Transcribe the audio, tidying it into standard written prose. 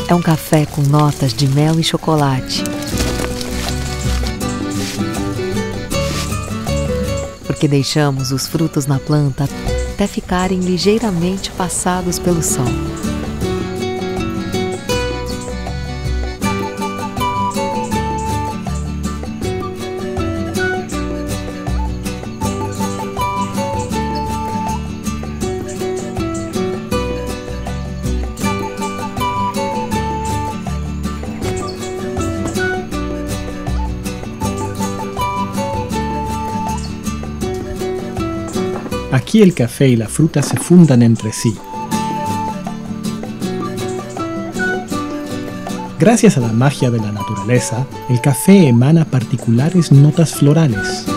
É um café com notas de mel e chocolate. Porque deixamos os frutos na planta até ficarem ligeiramente passados pelo sol. Aquí el café y la fruta se fundan entre sí. Gracias a la magia de la naturaleza, el café emana particulares notas florales.